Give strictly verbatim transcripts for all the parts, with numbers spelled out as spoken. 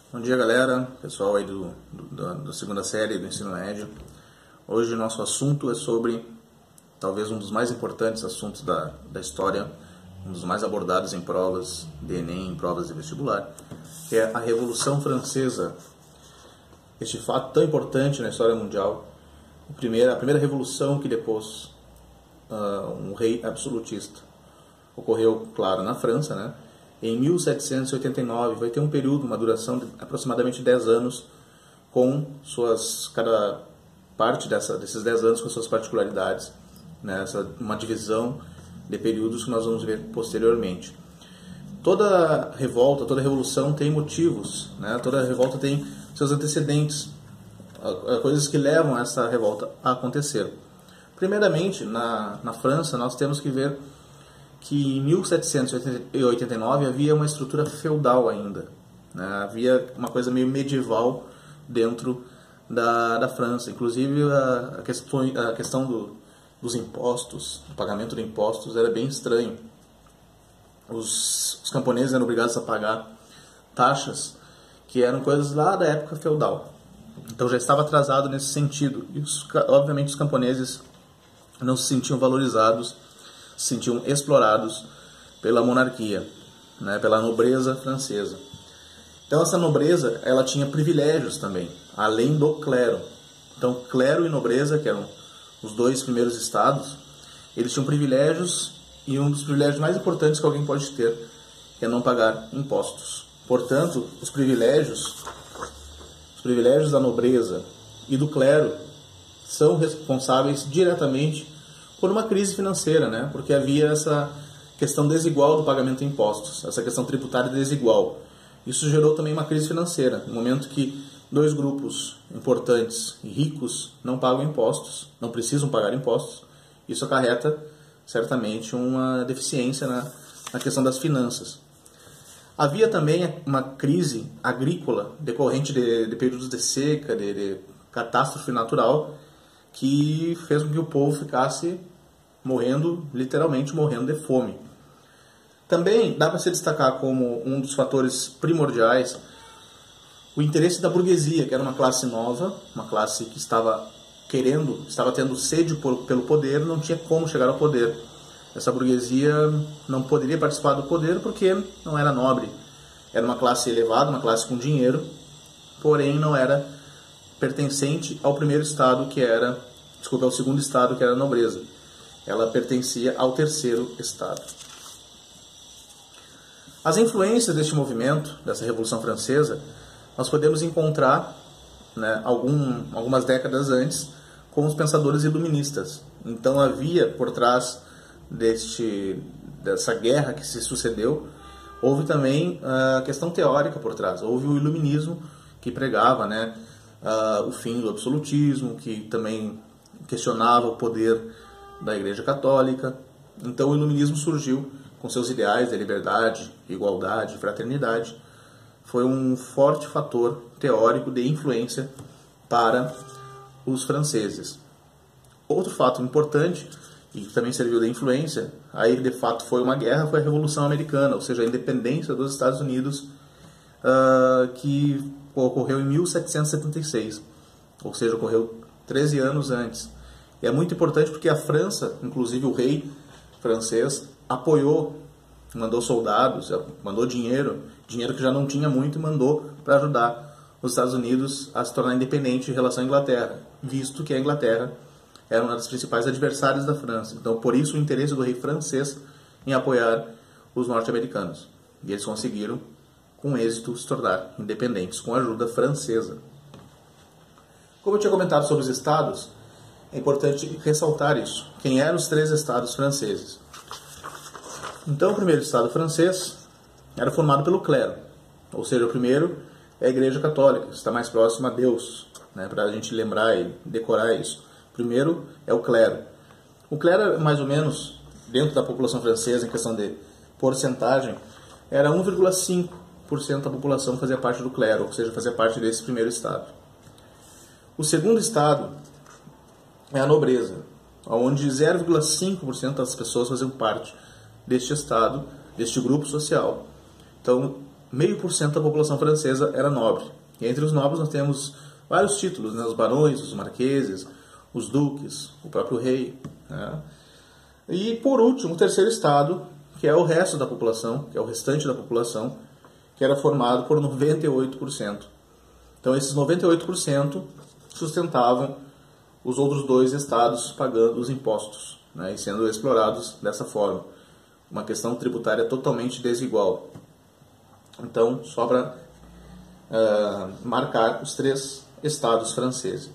Bom dia, galera, pessoal aí do, do, da segunda série do ensino médio. Hoje o nosso assunto é sobre talvez um dos mais importantes assuntos da, da história, um dos mais abordados em provas de Enem, em provas de vestibular, que é a Revolução Francesa. Este fato tão importante na história mundial, a primeira, a primeira revolução que depôs uh, um rei absolutista. Ocorreu, claro, na França, né? Em mil setecentos e oitenta e nove, vai ter um período, uma duração de aproximadamente dez anos, com suas, cada parte dessa, desses dez anos com suas particularidades, né? Essa, uma divisão de períodos que nós vamos ver posteriormente. Toda revolta, toda revolução tem motivos, né? Toda revolta tem seus antecedentes, coisas que levam essa revolta a acontecer. Primeiramente, na, na França, nós temos que ver que em mil setecentos e oitenta e nove havia uma estrutura feudal ainda, né? Havia uma coisa meio medieval dentro da, da França. Inclusive a, a questão, a questão do, dos impostos, o pagamento de impostos era bem estranho. Os, os camponeses eram obrigados a pagar taxas que eram coisas lá da época feudal. Então já estava atrasado nesse sentido. E os, obviamente os camponeses não se sentiam valorizados, se sentiam explorados pela monarquia, né, pela nobreza francesa. Então essa nobreza, ela tinha privilégios também, além do clero. Então clero e nobreza, que eram os dois primeiros estados, eles tinham privilégios, e um dos privilégios mais importantes que alguém pode ter é não pagar impostos. Portanto, os privilégios, os privilégios da nobreza e do clero são responsáveis diretamente por uma crise financeira, né? Porque havia essa questão desigual do pagamento de impostos, essa questão tributária desigual. Isso gerou também uma crise financeira, no momento que dois grupos importantes e ricos não pagam impostos, não precisam pagar impostos, isso acarreta certamente uma deficiência na, na questão das finanças. Havia também uma crise agrícola decorrente de, de períodos de seca, de, de catástrofe natural, que fez com que o povo ficasse morrendo, literalmente morrendo de fome. Também dá para se destacar como um dos fatores primordiais o interesse da burguesia, que era uma classe nova, uma classe que estava querendo, estava tendo sede por, pelo poder, não tinha como chegar ao poder. Essa burguesia não poderia participar do poder porque não era nobre. Era uma classe elevada, uma classe com dinheiro, porém não era pertencente ao primeiro estado, que era, desculpa, ao segundo estado, que era a nobreza. Ela pertencia ao terceiro estado. As influências deste movimento, dessa Revolução Francesa, nós podemos encontrar, né, algum, algumas décadas antes com os pensadores iluministas. Então havia por trás deste, dessa guerra que se sucedeu, houve também a questão teórica por trás. Houve o iluminismo, que pregava, né, uh, o fim do absolutismo, que também questionava o poder da Igreja Católica. Então o iluminismo surgiu com seus ideais de liberdade, igualdade, fraternidade. Foi um forte fator teórico de influência para os franceses. Outro fato importante, e que também serviu de influência, aí de fato foi uma guerra, foi a Revolução Americana, ou seja, a independência dos Estados Unidos, uh, que ocorreu em mil setecentos e setenta e seis, ou seja, ocorreu treze anos antes. E é muito importante porque a França, inclusive o rei francês, apoiou, mandou soldados, mandou dinheiro, dinheiro que já não tinha muito, e mandou para ajudar os Estados Unidos a se tornar independente em relação à Inglaterra, visto que a Inglaterra era uma das principais adversárias da França. Então, por isso, o interesse do rei francês em apoiar os norte-americanos. E eles conseguiram, com êxito, se tornar independentes, com a ajuda francesa. Como eu tinha comentado sobre os estados, é importante ressaltar isso. Quem eram os três estados franceses? Então, o primeiro estado francês era formado pelo clero. Ou seja, o primeiro é a Igreja Católica, que está mais próximo a Deus, né, para a gente lembrar e decorar isso. O primeiro é o clero. O clero, mais ou menos, dentro da população francesa, em questão de porcentagem, era um vírgula cinco por cento da população fazia parte do clero, ou seja, fazia parte desse primeiro estado. O segundo estado é a nobreza, onde zero vírgula cinco por cento das pessoas faziam parte deste estado, deste grupo social. Então, meio por cento da população francesa era nobre. E entre os nobres nós temos vários títulos, né? Os barões, os marqueses, os duques, o próprio rei. Né? E por último, o terceiro estado, que é o resto da população, que é o restante da população, que era formado por noventa e oito por cento. Então esses noventa e oito por cento sustentavam os outros dois estados pagando os impostos, né? E sendo explorados dessa forma. Uma questão tributária totalmente desigual. Então, só para uh, marcar os três estados franceses.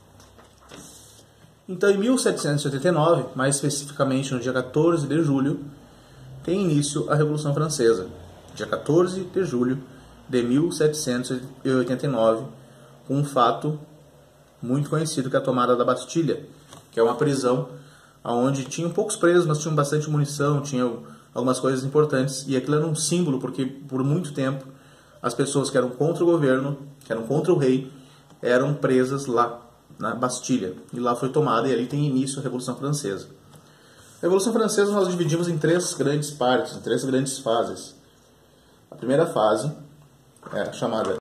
Então, em mil setecentos e oitenta e nove, mais especificamente no dia quatorze de julho, tem início a Revolução Francesa. Dia quatorze de julho de mil setecentos e oitenta e nove, com um fato muito conhecido, que é a tomada da Bastilha, que é uma prisão onde tinham poucos presos, mas tinham bastante munição, tinham algumas coisas importantes, e aquilo era um símbolo, porque por muito tempo as pessoas que eram contra o governo, que eram contra o rei, eram presas lá na Bastilha, e lá foi tomada, e ali tem início a Revolução Francesa. A Revolução Francesa nós dividimos em três grandes partes, em três grandes fases. A primeira fase é chamada